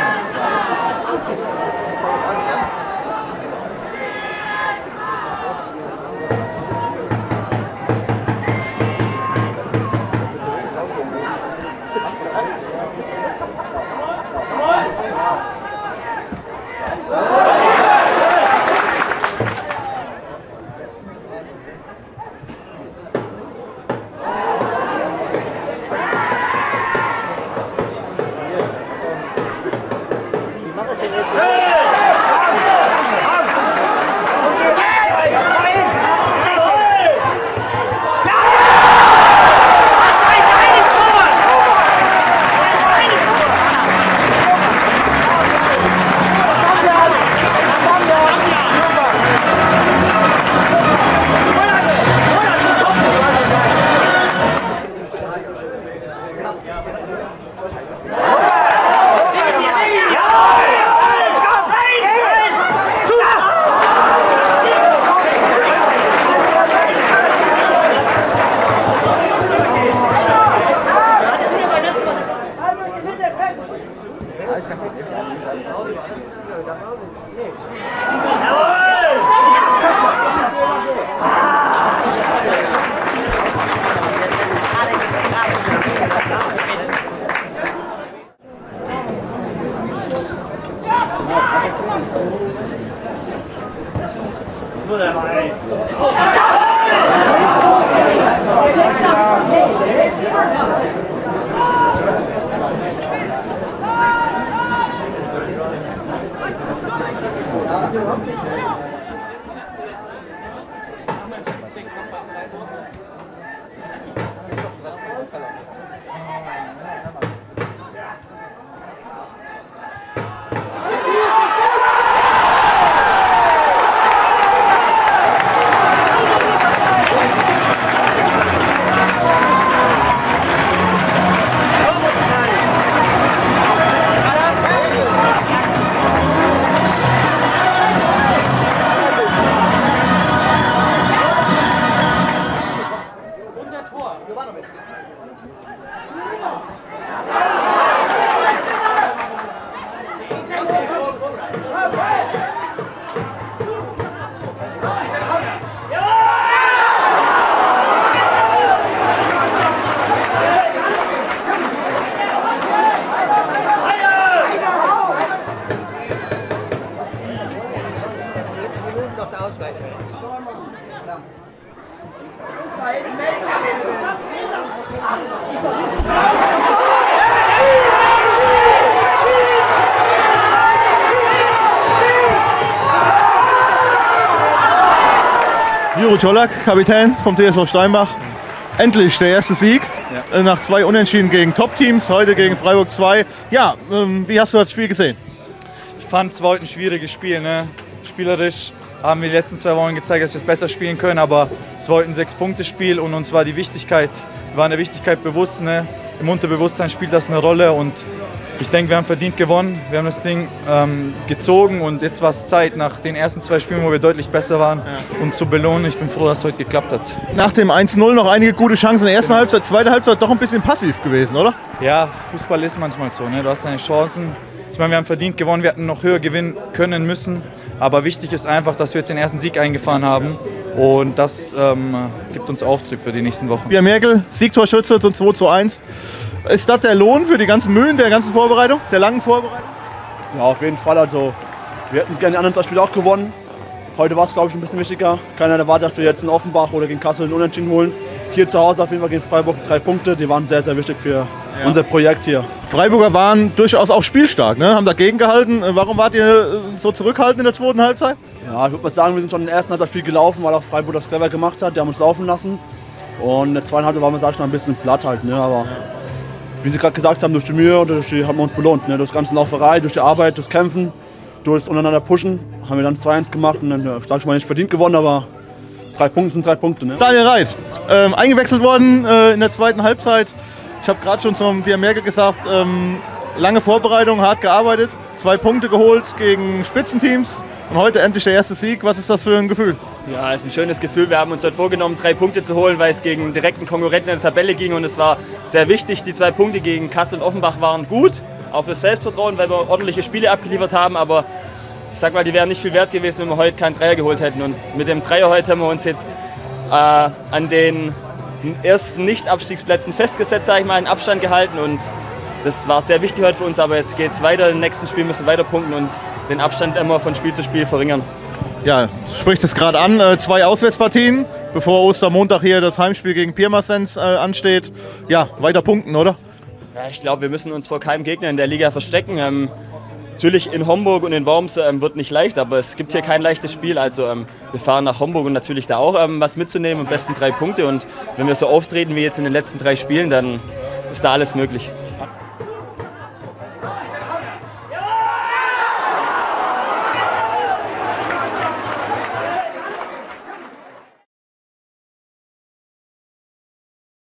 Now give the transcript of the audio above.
Juro Czolak, Kapitän vom TSV Steinbach. Endlich der erste Sieg, ja. Nach 2 Unentschieden gegen Top-Teams, heute gegen Freiburg 2. Ja, wie hast du das Spiel gesehen? Ich fand es war heute ein schwieriges Spiel. Ne? Spielerisch haben wir die letzten 2 Wochen gezeigt, dass wir es besser spielen können, aber es war heute ein 6-Punkte-Spiel und uns war die Wichtigkeit, wir waren der Wichtigkeit bewusst. Ne? Im Unterbewusstsein spielt das eine Rolle und ich denke, wir haben verdient gewonnen. Wir haben das Ding gezogen und jetzt war es Zeit, nach den ersten 2 Spielen, wo wir deutlich besser waren, uns zu belohnen. Ich bin froh, dass es heute geklappt hat. Nach dem 1:0 noch einige gute Chancen in der ersten Halbzeit, zweite Halbzeit doch ein bisschen passiv gewesen, oder? Ja, Fußball ist manchmal so. Ne? Du hast deine Chancen. Ich meine, wir haben verdient gewonnen, wir hätten noch höher gewinnen können müssen. Aber wichtig ist einfach, dass wir jetzt den ersten Sieg eingefahren haben. Und das gibt uns Auftrieb für die nächsten Wochen. Björn Merkel, Siegtorschütze zum 2:1. Ist das der Lohn für die ganzen Mühen der ganzen Vorbereitung, der langen Vorbereitung? Ja, auf jeden Fall. Also, wir hätten gerne die anderen 2 Spiele auch gewonnen. Heute war es, glaube ich, ein bisschen wichtiger. Keiner erwartet, dass wir jetzt in Offenbach oder gegen Kassel einen Unentschieden holen. Hier zu Hause auf jeden Fall gegen Freiburg 3 Punkte. Die waren sehr, sehr wichtig für unser Projekt hier. Freiburger waren durchaus auch spielstark, ne? Haben dagegen gehalten. Warum wart ihr so zurückhaltend in der zweiten Halbzeit? Ja, ich würde mal sagen, wir sind schon in der ersten Halbzeit viel gelaufen, weil auch Freiburg das clever gemacht hat. Die haben uns laufen lassen. Und in der zweiten Halbzeit waren wir, sag ich mal, ein bisschen platt halt. Ne? Aber wie Sie gerade gesagt haben, durch die Mühe und durch die haben wir uns belohnt. Ne? Durch die ganze Lauferei, durch die Arbeit, durchs Kämpfen, durchs untereinander Pushen haben wir dann 2:1 gemacht und dann, sag ich mal, nicht verdient gewonnen, aber 3 Punkte sind 3 Punkte. Ne? Daniel Reit, eingewechselt worden in der zweiten Halbzeit. Ich habe gerade schon zum Björn Merkel gesagt, lange Vorbereitung, hart gearbeitet, 2 Punkte geholt gegen Spitzenteams und heute endlich der erste Sieg. Was ist das für ein Gefühl? Ja, es ist ein schönes Gefühl. Wir haben uns heute vorgenommen, 3 Punkte zu holen, weil es gegen einen direkten Konkurrenten in der Tabelle ging und es war sehr wichtig. Die 2 Punkte gegen Kassel und Offenbach waren gut auch fürs Selbstvertrauen, weil wir ordentliche Spiele abgeliefert haben, aber ich sag mal, die wären nicht viel wert gewesen, wenn wir heute keinen Dreier geholt hätten. Und mit dem Dreier heute haben wir uns jetzt an den ersten Nicht-Abstiegsplätzen festgesetzt, sage ich mal, einen Abstand gehalten und das war sehr wichtig heute für uns, aber jetzt geht es weiter, im nächsten Spiel müssen wir weiter punkten und den Abstand immer von Spiel zu Spiel verringern. Ja, du sprichst es gerade an, 2 Auswärtspartien, bevor Ostermontag hier das Heimspiel gegen Pirmasens ansteht. Ja, weiter punkten, oder? Ja, ich glaube, wir müssen uns vor keinem Gegner in der Liga verstecken. Natürlich in Homburg und in Worms wird nicht leicht, aber es gibt hier kein leichtes Spiel. Also wir fahren nach Homburg und natürlich da auch was mitzunehmen, am besten 3 Punkte. Und wenn wir so auftreten wie jetzt in den letzten 3 Spielen, dann ist da alles möglich.